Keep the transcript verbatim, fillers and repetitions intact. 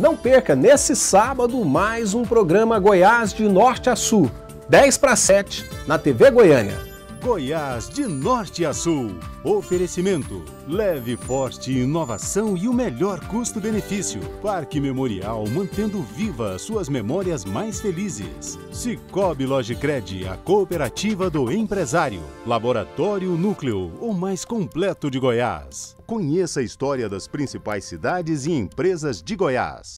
Não perca, nesse sábado, mais um programa Goiás de Norte a Sul, dez para sete, na T V Goiânia. Goiás de Norte a Sul. Oferecimento: leve, forte, inovação e o melhor custo-benefício. Parque Memorial, mantendo viva suas memórias mais felizes. Cicobi Logicred, a cooperativa do empresário. Laboratório Núcleo, o mais completo de Goiás. Conheça a história das principais cidades e empresas de Goiás.